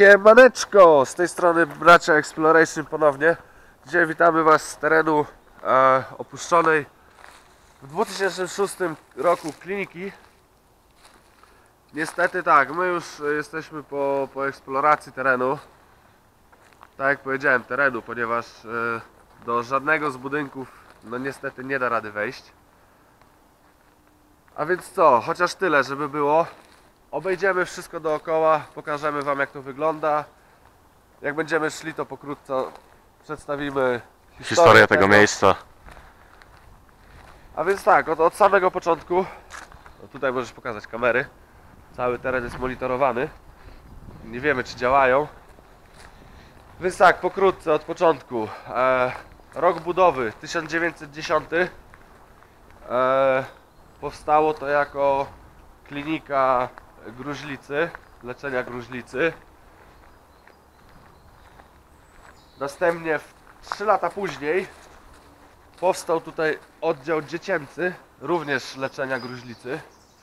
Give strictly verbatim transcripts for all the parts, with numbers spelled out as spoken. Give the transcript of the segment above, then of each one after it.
Siemaneczko! Z tej strony Bracia Exploration ponownie. Dzisiaj witamy Was z terenu e, opuszczonej w dwa tysiące szóstym roku kliniki. Niestety tak, my już jesteśmy po, po eksploracji terenu. Tak jak powiedziałem, terenu, ponieważ e, do żadnego z budynków no niestety nie da rady wejść. A więc co, chociaż tyle, żeby było. Obejdziemy wszystko dookoła, pokażemy Wam, jak to wygląda. Jak będziemy szli, to pokrótce przedstawimy historię, historię tego, tego miejsca. A więc tak, od, od samego początku, no tutaj możesz pokazać kamery, cały teren jest monitorowany, nie wiemy, czy działają. Więc tak, pokrótce od początku. E, rok budowy tysiąc dziewięćset dziesiąty. E, powstało to jako klinika gruźlicy, leczenia gruźlicy. Następnie trzy lata później powstał tutaj oddział dziecięcy, również leczenia gruźlicy.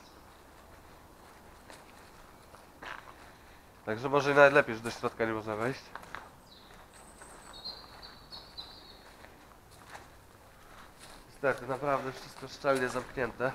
Także może najlepiej, że do środka nie można wejść. Niestety, naprawdę wszystko szczelnie zamknięte.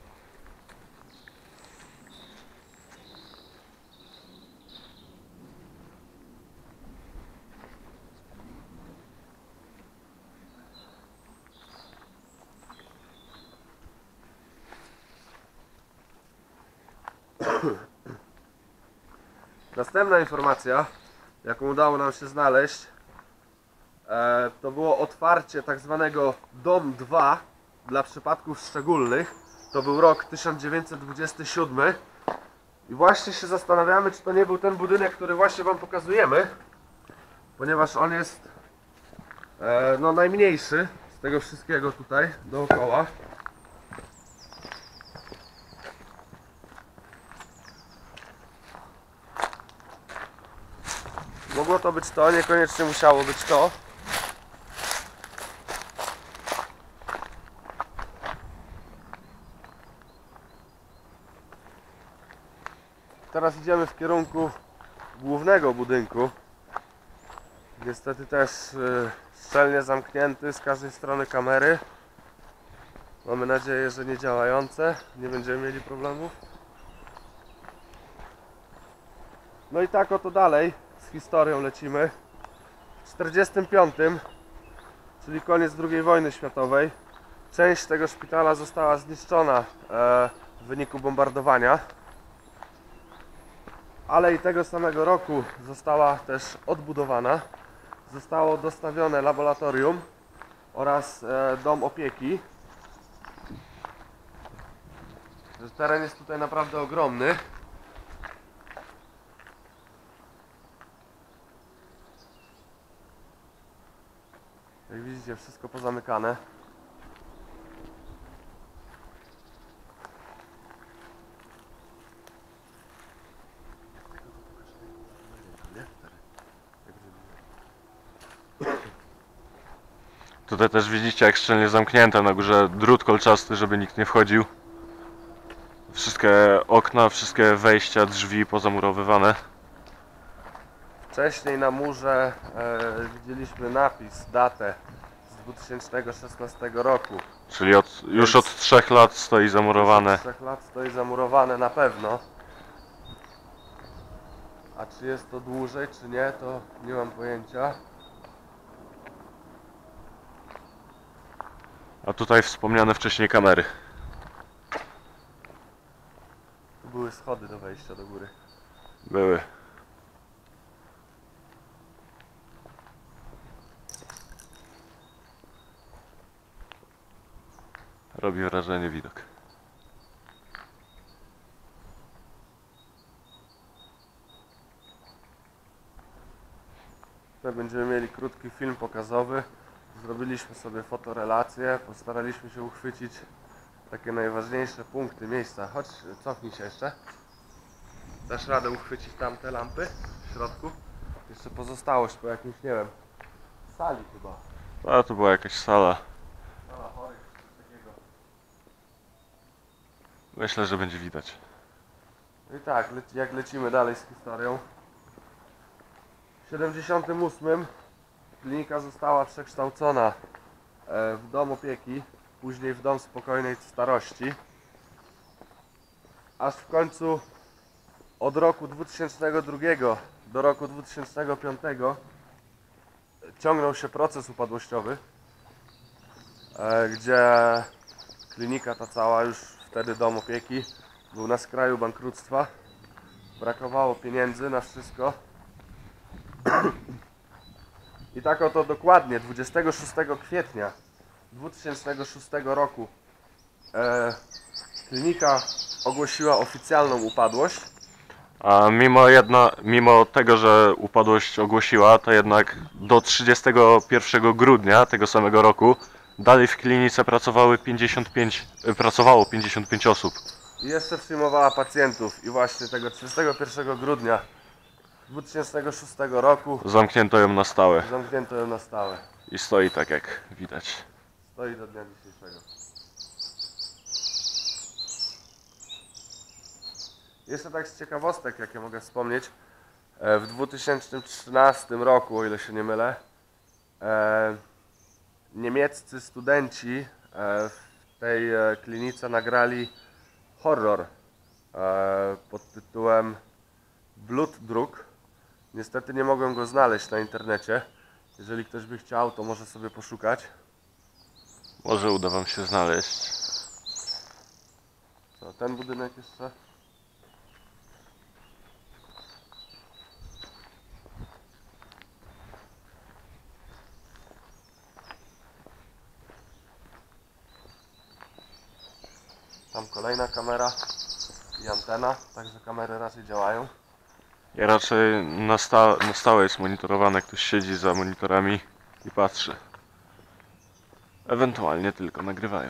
Następna informacja, jaką udało nam się znaleźć, e, to było otwarcie tak zwanego dom dwa dla przypadków szczególnych. To był rok tysiąc dziewięćset dwudziesty siódmy i właśnie się zastanawiamy, czy to nie był ten budynek, który właśnie Wam pokazujemy, ponieważ on jest e, no, najmniejszy z tego wszystkiego tutaj dookoła. Mogło to być to, niekoniecznie musiało być to. Teraz idziemy w kierunku głównego budynku. Niestety też yy, szczelnie zamknięty z każdej strony kamery. Mamy nadzieję, że nie działające, nie będziemy mieli problemów. No i tak oto dalej z historią lecimy. W tysiąc dziewięćset czterdziestym piątym, czyli koniec drugiej wojny światowej, część tego szpitala została zniszczona e, w wyniku bombardowania. Ale i tego samego roku została też odbudowana. Zostało dostawione laboratorium oraz e, dom opieki. Teren jest tutaj naprawdę ogromny. Jak widzicie, wszystko pozamykane. Tutaj też widzicie, jak szczelnie zamknięte, na górze drut kolczasty, żeby nikt nie wchodził. Wszystkie okna, wszystkie wejścia, drzwi pozamurowywane. Wcześniej na murze e, widzieliśmy napis, datę z dwa tysiące szesnastego roku. Czyli od, już od trzech lat stoi zamurowane. Od trzech lat stoi zamurowane na pewno. A czy jest to dłużej, czy nie, to nie mam pojęcia. A tutaj wspomniane wcześniej kamery. Tu były schody do wejścia do góry. Były. Robi wrażenie widok. Tutaj będziemy mieli krótki film pokazowy. Zrobiliśmy sobie fotorelację, postaraliśmy się uchwycić takie najważniejsze punkty miejsca. Chodź, cofnij się jeszcze. Dasz radę uchwycić tamte lampy w środku? Jeszcze pozostałość po jakimś, nie wiem, sali chyba. A to była jakaś sala. Sala chorych, coś takiego. Myślę, że będzie widać. No i tak, leci, jak lecimy dalej z historią. siedemdziesiątym ósmym klinika została przekształcona w dom opieki, później w dom spokojnej starości. Aż w końcu od roku dwutysięcznego drugiego do roku dwutysięcznego piątego ciągnął się proces upadłościowy, gdzie klinika ta cała, już wtedy dom opieki, był na skraju bankructwa. Brakowało pieniędzy na wszystko. I tak oto dokładnie dwudziestego szóstego kwietnia dwutysięcznego szóstego roku e, klinika ogłosiła oficjalną upadłość. A mimo, jedna, mimo tego, że upadłość ogłosiła, to jednak do trzydziestego pierwszego grudnia tego samego roku dalej w klinice pracowały pięćdziesiąt pięć, pracowało pięćdziesiąt pięć osób. I jeszcze przyjmowała pacjentów. I właśnie tego trzydziestego pierwszego grudnia dwutysięcznego szóstego roku Zamknięto ją na stałe zamknięto ją na stałe. i stoi tak jak widać. Stoi do dnia dzisiejszego. Jeszcze tak z ciekawostek, jakie mogę wspomnieć, e, w dwa tysiące trzynastym roku, o ile się nie mylę, e, niemieccy studenci e, w tej e, klinice nagrali horror e, pod tytułem Blutdruck. Niestety nie mogłem go znaleźć na internecie. Jeżeli ktoś by chciał, to może sobie poszukać. Może uda wam się znaleźć. Co, ten budynek jeszcze? Tam kolejna kamera i antena, także kamery raczej działają. I raczej na, sta na stałe jest monitorowane, ktoś siedzi za monitorami i patrzy. Ewentualnie tylko nagrywają.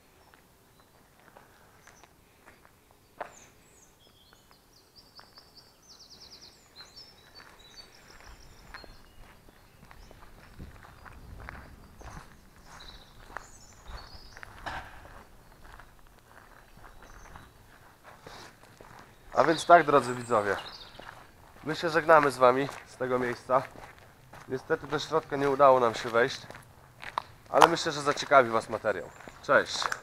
A więc tak, drodzy widzowie, my się żegnamy z wami z tego miejsca. Niestety do środka nie udało nam się wejść, ale myślę, że zaciekawi was materiał. Cześć!